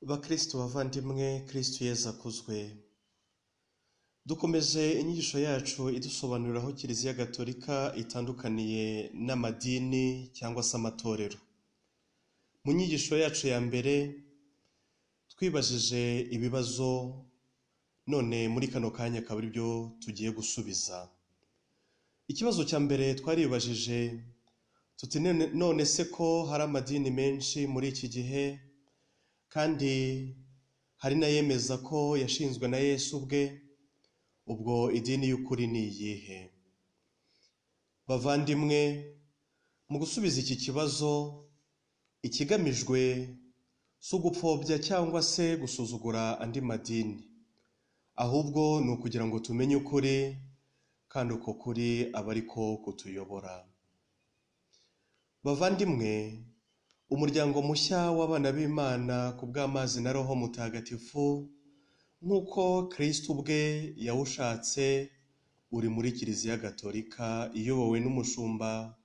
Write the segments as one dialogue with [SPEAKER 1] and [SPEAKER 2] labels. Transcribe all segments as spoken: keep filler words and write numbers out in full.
[SPEAKER 1] Bakristo bavandimwe, Kristo Yezu akuzwe. Dukomeje inyigisho yacu idusobanurira aho Kiliziya Gatolika itandukaniye n'amadini cyangwa se amatorero. Mu nyigisho yacu ya mbere twibajije ibibazo, none muri kano kanya akaba ari byo tugiye gusubiza. Ikibazo cya mbere twaribajije tuti none se ko hari amadini menshi muri iki gihe kandi hari n'ayemeza ko yashinzwe na Yesu ubwe, ubwo idini y'ukuri ni iyihe? Bavandimwe, mu gusubiza iki kibazo ikigamijwe si ugupfobya cyangwa se gusuzugura andi madini, ahubwo ni ukugira ngo tumenye ukuri kandi uko kuri aba ariko kutuyobora. Bavandimwe, umuryango mushya w'abana b'Imana ku bw'amazi na Roho Mutagatifu nk'uko Kristo ubwe yawushatse uri muri Kiliziya Gatolika iyobowe n'umushumba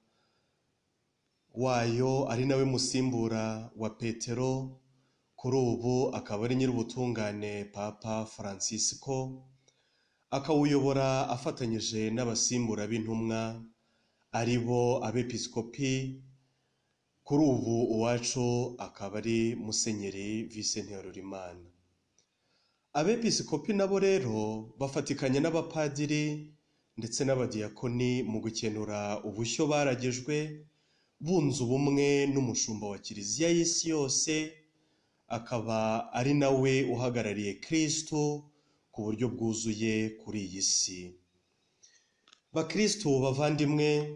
[SPEAKER 1] wayo ari nawe musimbura wa Petero, kuri ubu akaba ari nyir'ubutungane Papa Francisco, akawuyobora afatanyije n'abasimbura b'intumwa ari bo abepiskopi. Kuri ubu uwacu akaba ari Musenyeri Vincent Harorimana. Abepiskopi nabo rero bafatikanya n'abapadiri ndetse n'abadiyakoni mu gukenura ubushyo baragejwe, bunze ubumwe n'umushumba wa Kiliziya y'isi yose, akaba ari nawe uhagarariye Kristo ku buryo bwuzuye kuri iyi si. Bakristo bavandimwe,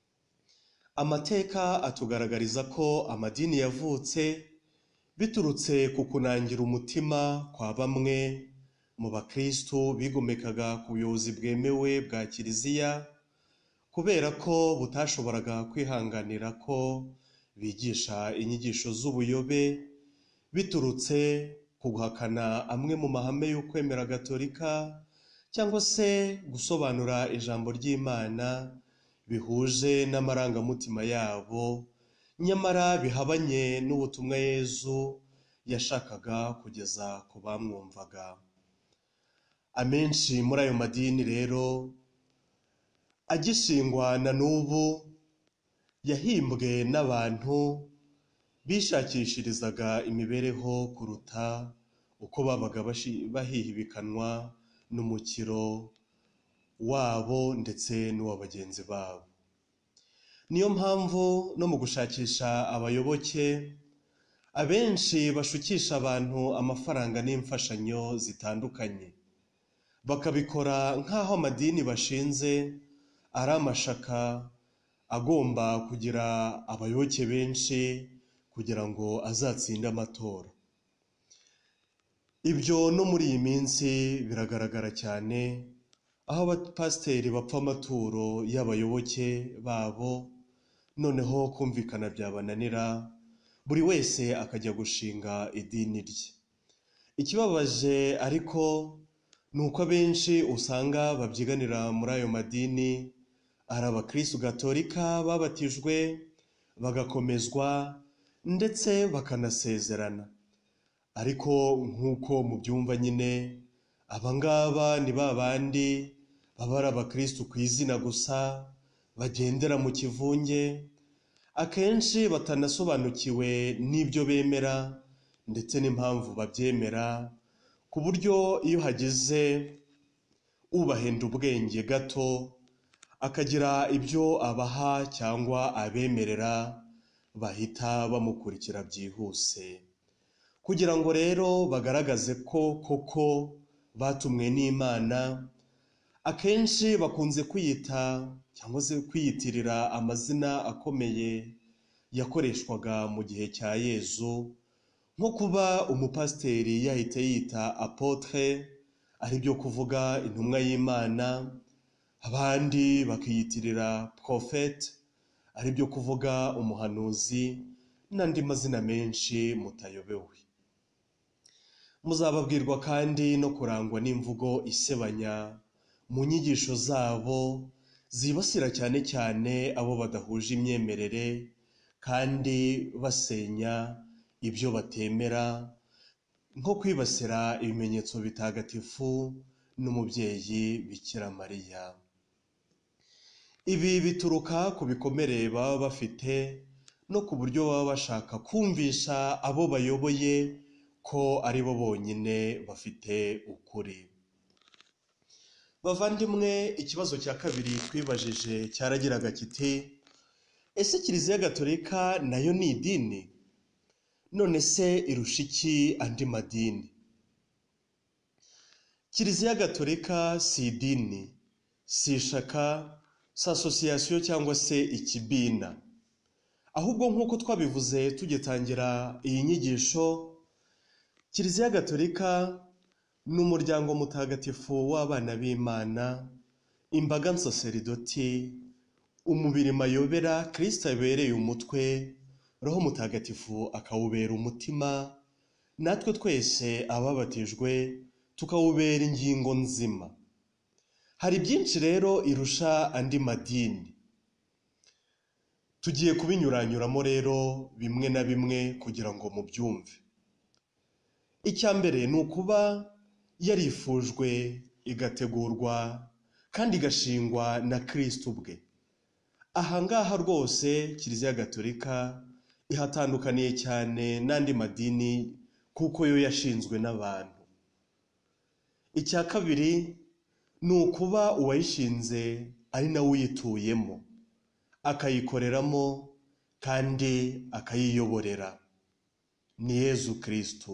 [SPEAKER 1] amateka atugaragariza ko amadini yavutse biturutse ku kunangira umutima kwa bamwe mu bakristo bigomekaga ku buyobozi bwemewe bwa Kiliziya, kubera ko butashoboraga kwihanganira ko bigisha inyigisho z'ubuyobe, biturutse ku guhakana amwe mu mahame y'ukwemera Gatolika cyangwa se gusobanura ijambo ry'Imana bihuje n'amarangamutima yabo, nyamara bihabanye n'ubutumwa Yezu yashakaga kugeza ku bamwumvaga. Amenshi muri ayo madini rero agishingwa na n'ubu yahimbwe n'abantu bishakishirizaga imibereho kuruta uko babaga bahihibikanwa n'umukiro wabo ndetse n'uwa bagenzi babo. Niyo mpamvu no mu gushakisha abayoboke abenshi bashukisha abantu amafaranga n'imfashanyo zitandukanye, bakabikora nk'aho amadini bashinze ari amashaka agomba kugira abayoboke benshi kugira ngo azatsinde amatora. Ibyo no muri iyi minsi biragaragara cyane, aho abapasiteri bapfa amaturo y'abayoboke babo, noneho kumvikana byabananira, buri wese akajya gushinga idini rye. Ikibabaje ariko ni uko abenshi usanga babyiganira muri ayo madini ari abakristo Gatolika babatijwe bagakomezwa ndetse bakanasezerana, ariko nk'uko mubyumva nyine abangaba ni ba bandi baba ari abakristo ku izina gusa, bagendera mu kivunge, akenshi batanasobanukiwe n'ibyo bemera ndetse n'impamvu babyemera, ku buryo iyo hagize ubahenda ubwenge gato akagira ibyo abaha cyangwa abemerera, bahita bamukurikira byihuse. Kugira ngo rero bagaragaze ko koko batumwe n'Imana, akenshi bakunze kwiyita cyangwa se kwiyitirira amazina akomeye yakoreshwaga mu gihe cya Yezu, nko kuba umupasiteri yahita yita apotre, ari byo kuvuga intumwa y'Imana, abandi bakiyitirira prophète, ari byo kuvuga umuhanuzi, n'andi mazina menshi mutayobewe. Muzababwirwa kandi no kurangwa n'imvugo isebanya mu nyigisho zabo, zibasira cyane cyane abo badahuje imyemerere kandi basenya ibyo batemera, nko kwibasira ibimenyetso bitagatifu n'umubyeyi Bikira Mariya. Ibi bituruka ku bikomere baba bafite no ku buryo baba bashaka kumvisha abo bayoboye ko ari bo bonyine bafite ukuri. Bavandimwe, ikibazo cya kabiri twibajije cyaragiraga kiti: ese Kiliziya Gatolika nayo ni idini? None se irusha iki andi madini? Kiliziya Gatolika si idini, si ishaka, si asosiyasiyo cyangwa se ikibina. Ahubwo nk'uko twabivuze tugitangira iyi nyigisho, Kiliziya Gatolika ni umuryango mutagatifu w'abana b'Imana, imbaga nsaseridoti, umubiri mayobera Kristo abereye umutwe, Roho Mutagatifu akawubera umutima, natwe twese ababatijwe tukawubera ingingo nzima. Hari byinshi rero irusha andi madini. Tugiye kubinyuranyuramo rero bimwe na bimwe kugira ngo mubyumve. Icya mbere ni ukuba yarifujwe, igategurwa kandi igashingwa na Kristo ubwe. Aha ngaha rwose Kiliziya Gatolika ihatandukaniye cyane n'andi madini kuko yo yashinzwe n'abantu. Icya kabiri ni ukuba uwayishinze ari nawe uyituyemo, akayikoreramo kandi akayiyoborera. Ni Yezu Kristo.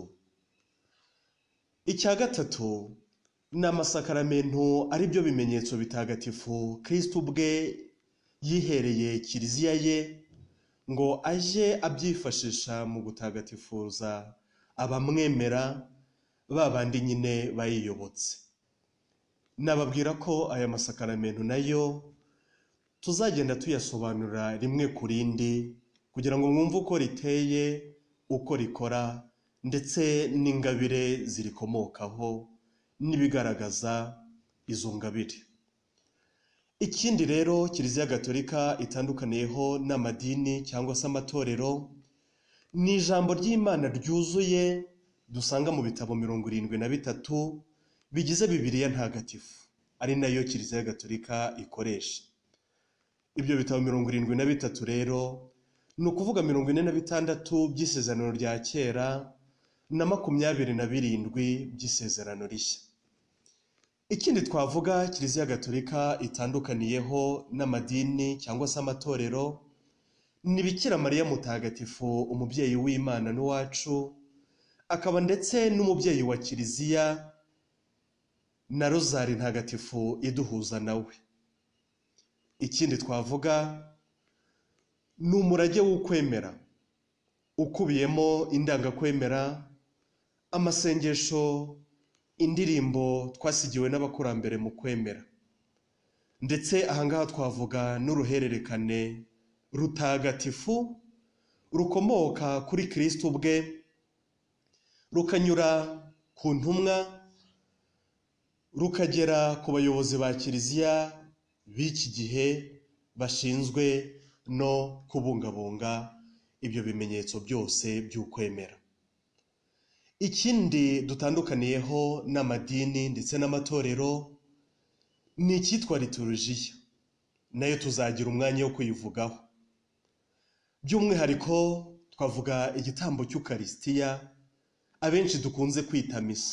[SPEAKER 1] Icya gatatu ni amasakaramentu ari byo bimenyetso bitagatifu Kristo ubwe yihereye Kiliziya ye ngo aje abyifashisha mu gutagatifuza abamwemera, babandi nyine bayiyobotse. Nababwira ko aya masakaramentu nayo tuzagenda tuyasobanura rimwe ku rindi kugira ngo mwumve uko riteye, uko rikora, ndetse n'ingabire zirikomokaho n'ibigaragaza izo ngabire. Ikindi rero Kiliziya Gatolika itandukaniyeho n'amadini cyangwa se amatorero ni ijambo ry'Imana ryuzuye dusanga mu bitabo mirongo irindwi na bitatu bigize Bibiliya ntagatifu, ari nayo Kiliziya Gatolika ikoresha. Ibyo bitabo mirongo irindwi na bitatu rero ni ukuvuga mirongo ine na bitandatu by'isezerano rya kera na makumyabiri na birindwi by'isezerano rishya. Ikindi twavuga Kiliziya Gatolika itandukaniyeho n'amadini cyangwa se amatorero ni Bikira Mariya mutagatifu, umubyeyi w'Imana n'uwacu, akaba ndetse n'umubyeyi wa Kiliziya, na rozari ntagatifu iduhuza nawe. Ikindi twavuga ni umurage w'ukwemera ukubiyemo indangakwemera, amasengesho, indirimbo twasigiwe n'abakurambere mu kwemera. Ndetse ahangaha twavuga n'uruhererekane rutagatifu rukomoka kuri Kristo ubwe, rukanyura ku ntumwa, rukagera ku bayobozi ba Kiliziya b'iki gihe bashinzwe no kubungabunga ibyo bimenyetso byose by'ukwemera. Ikindi dutandukaniyeho n'amadini ndetse n'amatorero ni icyitwa liturujia, nayo tuzagira umwanya wo kuyivugaho. By'umwihariko twavuga igitambo cy'Ukarisitiya abenshi dukunze kwita misa.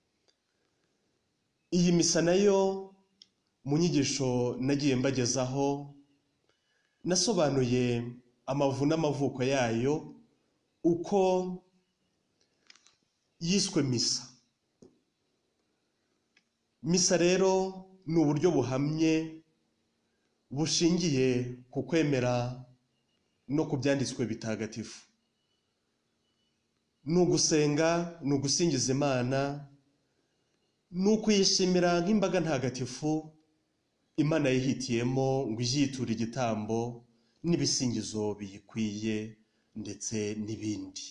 [SPEAKER 1] Iyi misa nayo mu nyigisho nagiye mbagezaho nasobanuye amavu n'amavuko yayo, uko yiswe misa. Misa rero ni uburyo buhamye bushingiye ku kwemera no ku byanditswe bitagatifu. Ni ugusenga, ni ugusingiza Imana, ni ukuyishimira nk'imbaga ntagatifu Imana yihitiyemo ngo iyiture igitambo n'ibisingizo biyikwiye ndetse n'ibindi.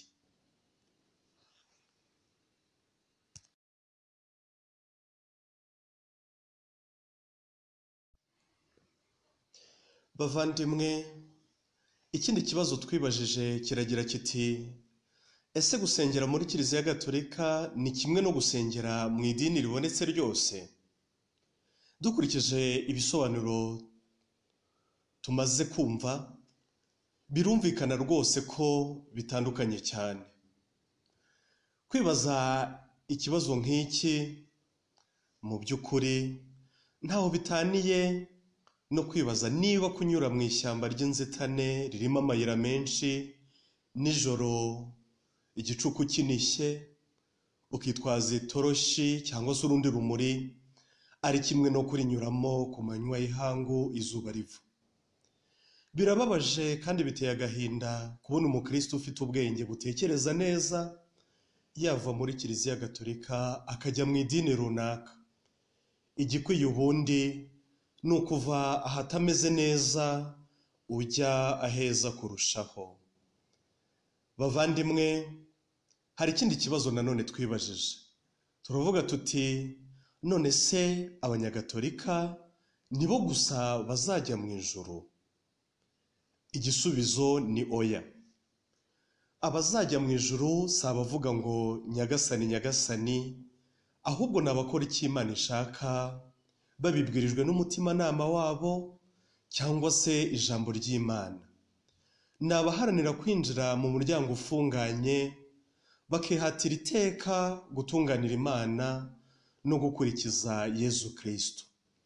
[SPEAKER 1] Bavandimwe, ikindi kibazo twibajije kiragira kiti: Ese gusengera muri Kiliziya Gatolika ni kimwe no gusengera mu idini ribonetse ryose? Dukurikije ibisobanuro tumaze kumva, birumvikana rwose ko bitandukanye cyane. Kwibaza ikibazo nk'iki mu by'ukuri ntaho bitaniye no kwibaza niba kunyura mu ishyamba ry'inzitane ririmo amayira menshi nijoro igicuku kinishye ukitwaza itoroshi cyangwa se urundi rumuri ari kimwe no kurinyuramo ku manywa y'ihangu izuba riva. Birababaje kandi biteye agahinda kubona umukristo ufite ubwenge butekereza neza yava muri Kiliziya Gatolika akajya mu idini runaka. Igikwiye ubundi ni ukuva ahatameze neza ujya aheza kurushaho. Bavandimwe, hari ikindi kibazo nanone twibajije. Turavuga tuti none se abanyagatolika nibo gusa bazajya mu ijuru? Igisubizo ni oya. Abazajya mu ijuru si abavuga ngo nyagasani nyagasani, ahubwo ni abakora icyo Imana ishaka babibwirijwe n'umutimanama wabo cyangwa se ijambo ry'Imana. Ni abaharanira kwinjira mu muryango ufunganye bakihatira iteka gutunganira Imana no gukurikiza Yezu Kristo.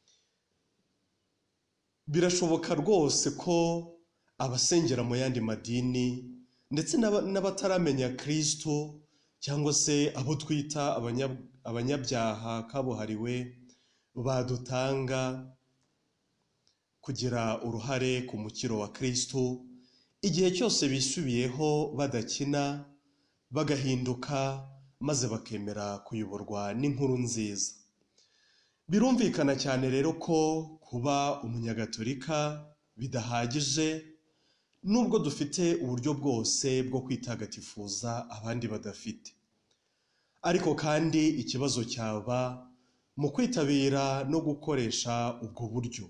[SPEAKER 1] Birashoboka rwose ko abasengera mu yandi madini ndetse n'abataramenya Kristo cyangwa se abo twita abanyabyaha kabuhariwe badutanga kugira uruhare ku mukiro wa Kristo igihe cyose bisubiyeho badakina bagahinduka maze bakemera kuyoborwa n'inkuru nziza. Birumvikana cyane rero ko kuba umunyagatolika bidahagije nubwo dufite uburyo bwose bwo kwitagatifuza abandi badafite. Ariko kandi ikibazo cyaba mu kwitabira no gukoresha ubwo buryo.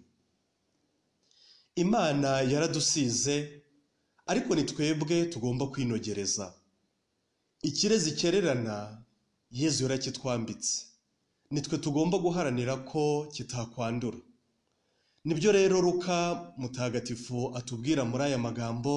[SPEAKER 1] Imana yaradusize ariko ni twebwe tugomba kwinogereza. Ikirezi kererana Yezu yarakitwambitse, nitwe tugomba guharanira ko kitakwandura. Nibyo rero Luka mutagatifu atubwira muri aya magambo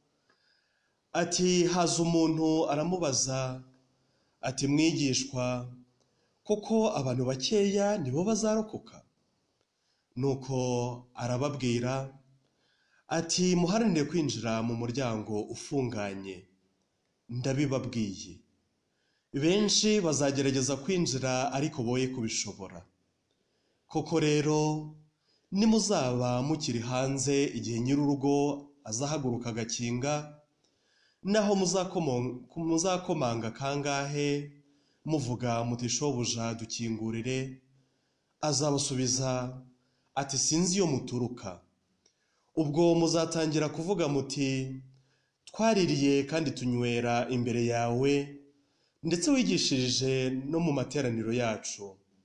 [SPEAKER 1] ati, haza umuntu aramubaza ati, mwigishwa, koko abantu bakeya nibo bazarokoka? Nuko arababwira ati, muharanire kwinjira mu muryango ufunganye. Ndabibabwiye, benshi bazagerageza kwinjira ariko boye kubishobora. Koko rero nimuzaba mukiri hanze igihe nyir'urugo azahaguruka agakinga, naho muzakomanga kangahe muvuga muti shobuja dukingurire, azabasubiza ati, sinzi iyo muturuka. Ubwo muzatangira kuvuga muti, twaririye kandi tunywera imbere yawe ndetse wigishirije no mu materaniro yacu.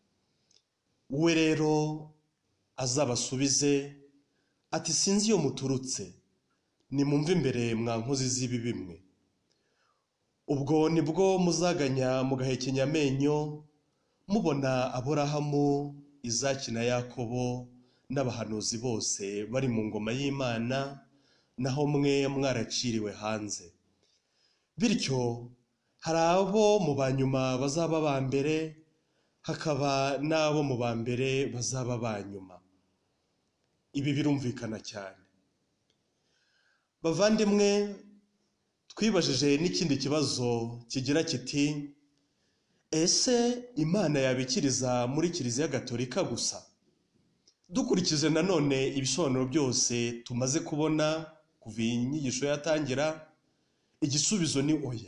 [SPEAKER 1] We rero azabasubize ati, sinzi iyo muturutse, nimumve imbere mwa nkozi z'ibi bimwe. Ubwo nibwo muzaganya mugahekenya amenyo mubona Aburahamu, Izaki na Yakobo n'abahanuzi bose bari mu ngoma y'Imana, naho mwe mwaraciriwe hanze. Bityo hari abo mu banyuma bazaba ba mbere, hakaba n'abo mu ba mbere bazaba ba nyuma. Ibi birumvikana cyane. Bavandimwe, twibajije n'ikindi kibazo kigira kiti, ese Imana yabikiriza muri Kiliziya Gatolika gusa? Dukurikije nanone ibisobanuro byose tumaze kubona kuva iyi nyigisho yatangira, igisubizo ni oya.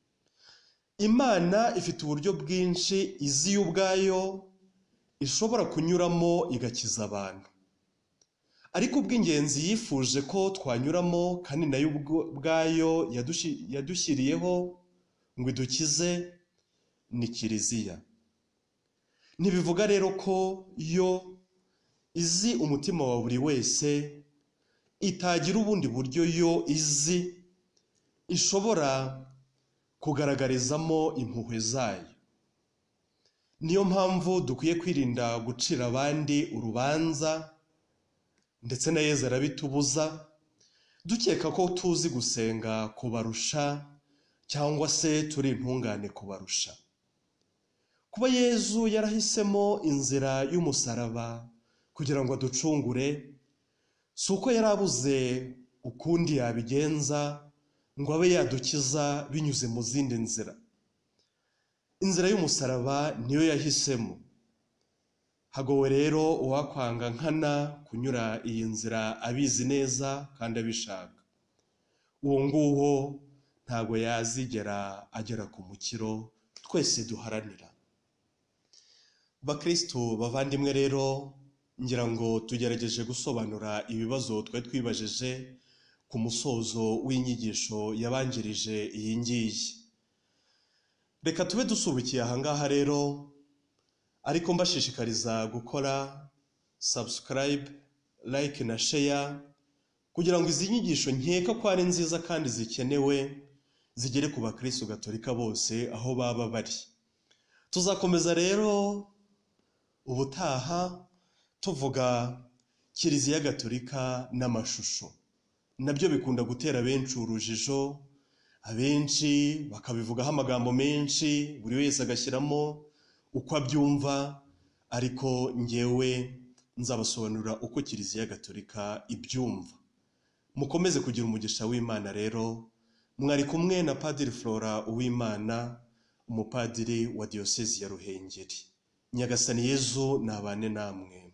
[SPEAKER 1] Imana ifite uburyo bwinshi izi ubwayo ishobora kunyuramo igakiza abantu. Ariko ubw'ingenzi yifuje ko twanyuramo kandi nayo ubwayo yadushyiriyeho ngo idukize ni Kiliziya. Ntibivuga rero ko yo izi umutima wa buri wese, itagira ubundi buryo yo izi ishobora kugaragarizamo impuhwe zayo. Niyo mpamvu dukwiye kwirinda gucira abandi urubanza, ndetse na Yezu arabitubuza, dukeka ko tuzi gusenga kubarusha cyangwa se turi intungane kubarusha. Kuba Yezu yarahisemo inzira y'umusaraba kugira ngo aducungure, si uko yarabuze ukundi yabigenza ngo abe yadukiza binyuze mu zindi nzira. Inzira y'umusaraba niyo yahisemo. Hagowe rero uwakwanga nkana kunyura iyi nzira abizi neza kandi abishaka. Uwo nguwo ntago yazigera agera ku mukiro twese duharanira. Bakristo bavandimwe rero, ngira ngo tugerageje gusobanura ibibazo twe twibajije ku musozo w'inyigisho yabanjirije iyi ngiyi. Reka tube dusubikiye ahangaha rero, ariko mbashishikariza gukora subscribe, like na share kugira ngo izi nyigisho nkeka ko ari nziza kandi zikenewe zigere ku bakristo gatolika bose aho baba bari. Tuzakomeza rero ubutaha tuvuga Kiliziya Gatolika n'amashusho. Nabyo bikunda gutera benshi urujijo, abenshi bakabivugaho amagambo menshi, buri wese agashyiramo uko abyumva, ariko ngewe nzabasobanurira uko Kiliziya Gatolika ibyumva. Mukomeze kugira umugisha w'Imana rero. Mwari kumwe na Padiri Flora Uwimana, umupadiri wa Diyosezi ya Ruhengeri. Nyagasani Yezu nabane namwe.